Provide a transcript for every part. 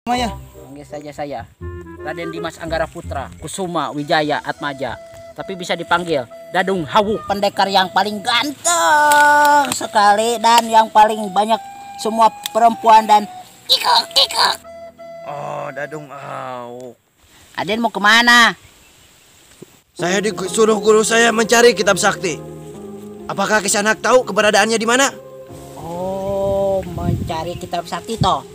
Namanya? Panggil saja saya Raden Dimas Anggara Putra Kusuma Wijaya Atmaja, tapi bisa dipanggil Dadung Hawu, pendekar yang paling ganteng sekali dan yang paling banyak semua perempuan dan kikuk. Oh, Dadung Hawu. Aden mau kemana? Saya disuruh guru saya mencari kitab sakti. Apakah Kisanak tahu keberadaannya di mana? Oh, mencari kitab sakti toh.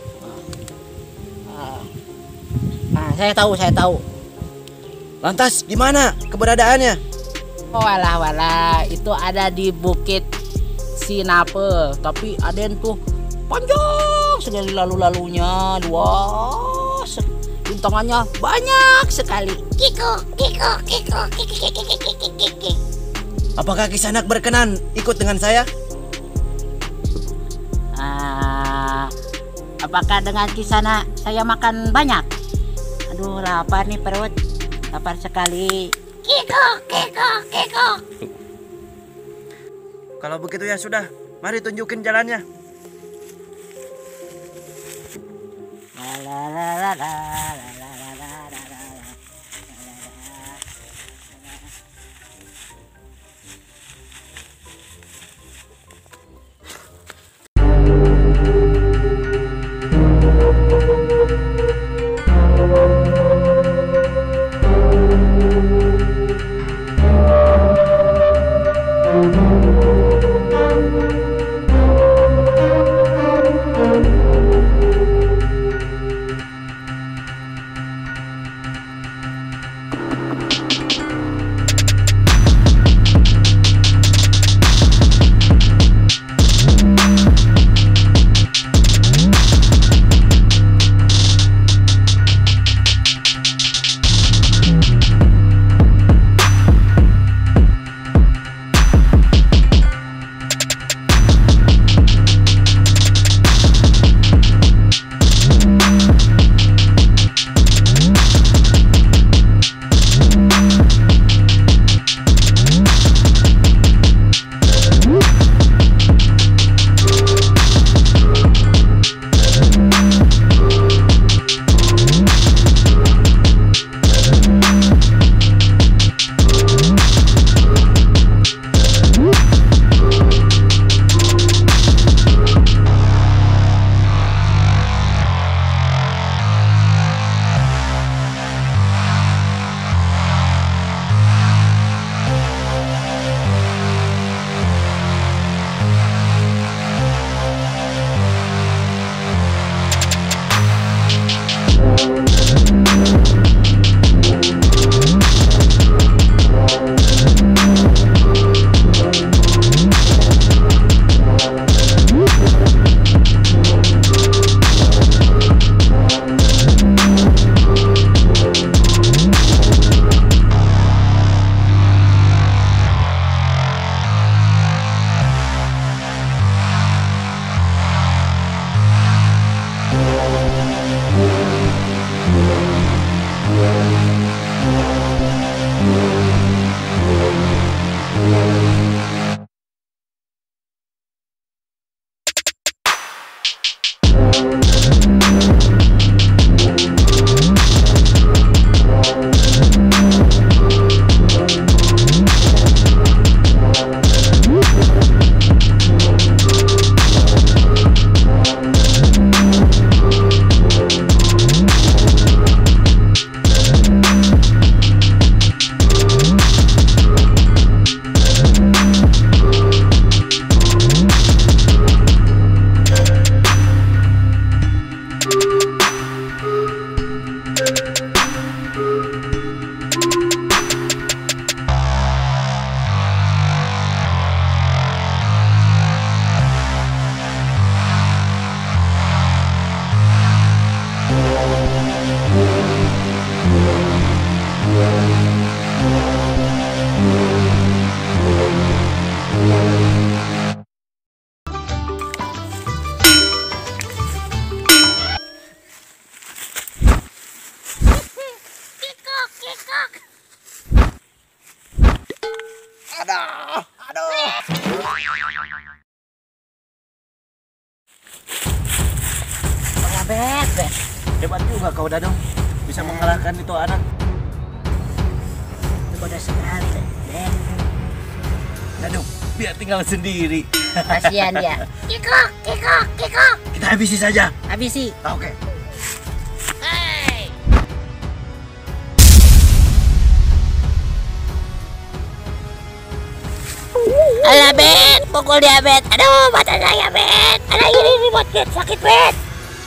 Saya tahu. Lantas di mana keberadaannya? Oh, walah, itu ada di Bukit Sinape. Tapi Aden tuh panjang sekali lalu-lalunya, luas. Rintangannya banyak sekali. Kikuk. Apakah Kisanak berkenan ikut dengan saya? Apakah dengan Kisana saya makan banyak? Aduh, lapar nih perut. Lapar sekali. Kikuk. Kalau begitu ya sudah, mari tunjukin jalannya. Bet. Hebat juga kau Dadung, bisa mengalahkan itu anak. Bodoh sekali, Den. Dadung, dia tinggal sendiri. Kasihan dia. Kikok, kikok, kikok. Kita habisi saja. Habisi. Oke. Hey. Alah, Bet. Pukul dia, Bet. Aduh, mata saya, Bet. Alah, ini buat Bet. Sakit, Bet.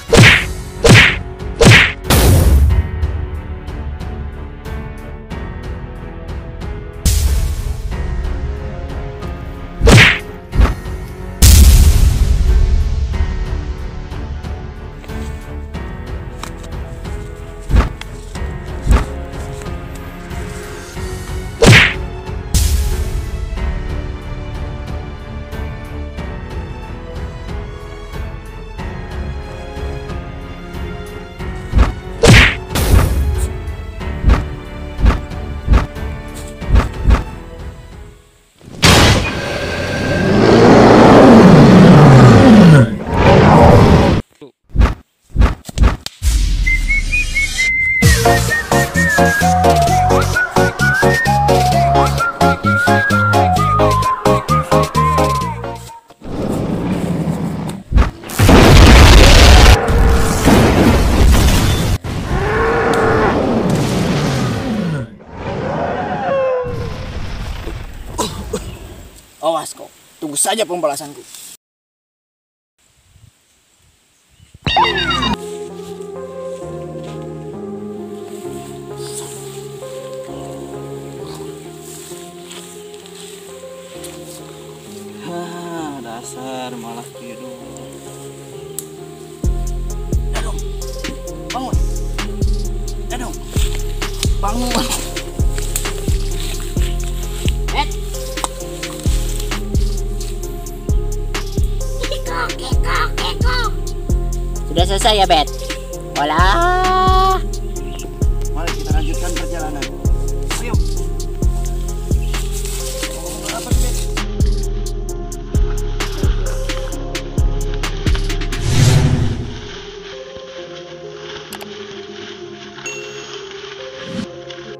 Awas kau, tunggu saja pembalasanku. Dasar malah tidur. Dadung, bangun. Dadung, bangun. Sudah selesai ya, Bet? Walah.